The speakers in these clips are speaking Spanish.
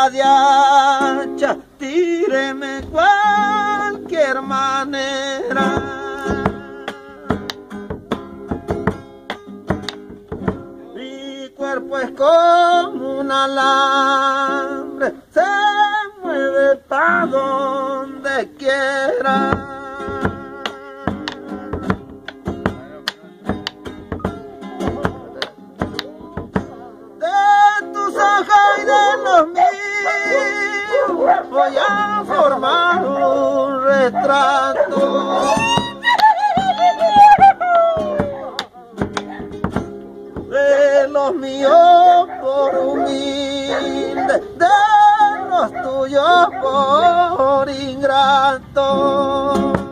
punta de hacha, tíreme cualquier manera. Mi cuerpo es como un alambre, se mueve pa' donde quiera. Y de los míos voy a formar un retrato. De los míos por humilde, de los tuyos por ingrato.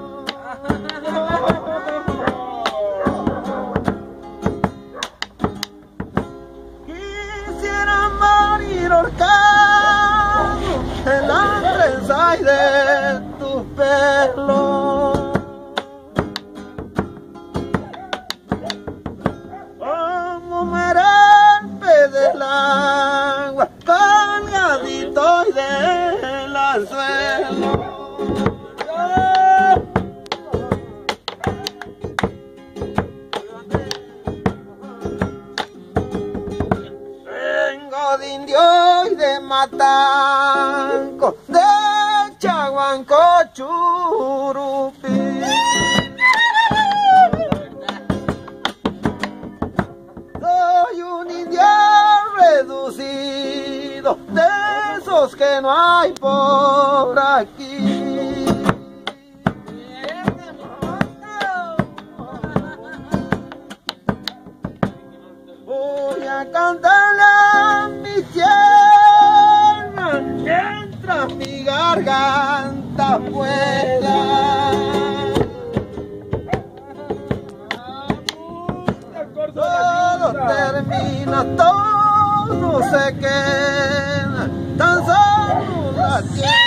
Ahorcado en la trenza y de tus pelos, como merenpe del agua, colgadito y del anzuelo. De indio y de Matanco, de Chaguanco, Churupi. Soy un indio reducido, de esos que no hay por aquí. Voy a cantarle a mi tierra mientras mi garganta pueda. Todo termina, todo se queda, tan solo la tierra.